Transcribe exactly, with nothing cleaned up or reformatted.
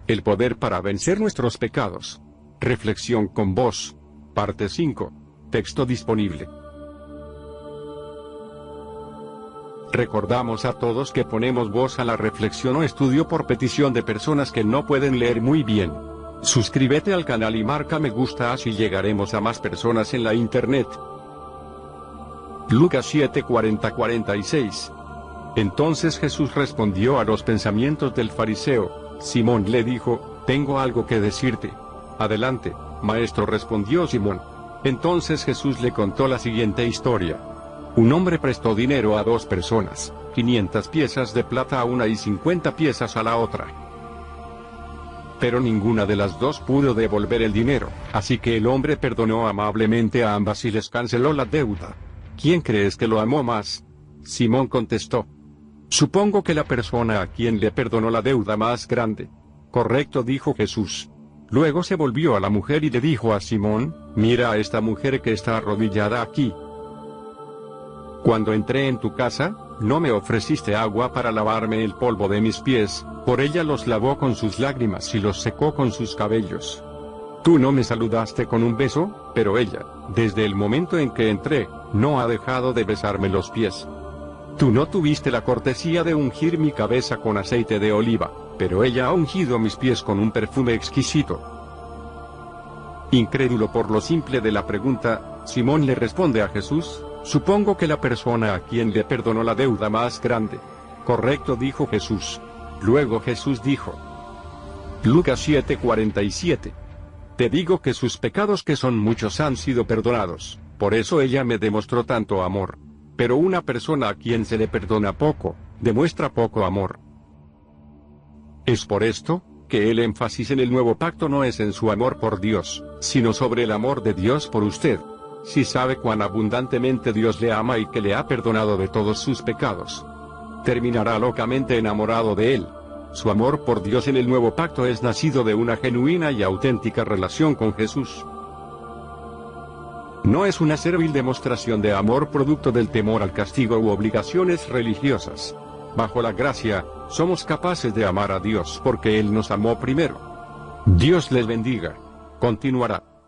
El poder para vencer nuestros pecados. Reflexión con voz. Parte cinco. Texto disponible. Recordamos a todos que ponemos voz a la reflexión o estudio por petición de personas que no pueden leer muy bien. Suscríbete al canal y marca me gusta, así llegaremos a más personas en la internet. Lucas siete cuarenta a cuarenta y seis. Entonces Jesús respondió a los pensamientos del fariseo. Simón le dijo: tengo algo que decirte. Adelante, maestro, respondió Simón. Entonces Jesús le contó la siguiente historia. Un hombre prestó dinero a dos personas, quinientas piezas de plata a una y cincuenta piezas a la otra. Pero ninguna de las dos pudo devolver el dinero, así que el hombre perdonó amablemente a ambas y les canceló la deuda. ¿Quién crees que lo amó más? Simón contestó: supongo que la persona a quien le perdonó la deuda más grande. Correcto, dijo Jesús. Luego se volvió a la mujer y le dijo a Simón: mira a esta mujer que está arrodillada aquí. Cuando entré en tu casa, no me ofreciste agua para lavarme el polvo de mis pies, por ella los lavó con sus lágrimas y los secó con sus cabellos. Tú no me saludaste con un beso, pero ella, desde el momento en que entré, no ha dejado de besarme los pies. Tú no tuviste la cortesía de ungir mi cabeza con aceite de oliva, pero ella ha ungido mis pies con un perfume exquisito. Incrédulo por lo simple de la pregunta, Simón le responde a Jesús: supongo que la persona a quien le perdonó la deuda más grande. Correcto, dijo Jesús. Luego Jesús dijo. Lucas siete cuarenta y siete. Te digo que sus pecados, que son muchos, han sido perdonados, por eso ella me demostró tanto amor. Pero una persona a quien se le perdona poco, demuestra poco amor. Es por esto, que el énfasis en el nuevo pacto no es en su amor por Dios, sino sobre el amor de Dios por usted. Si sabe cuán abundantemente Dios le ama y que le ha perdonado de todos sus pecados, terminará locamente enamorado de Él. Su amor por Dios en el nuevo pacto es nacido de una genuina y auténtica relación con Jesús. No es una servil demostración de amor producto del temor al castigo u obligaciones religiosas. Bajo la gracia, somos capaces de amar a Dios porque Él nos amó primero. Dios les bendiga. Continuará.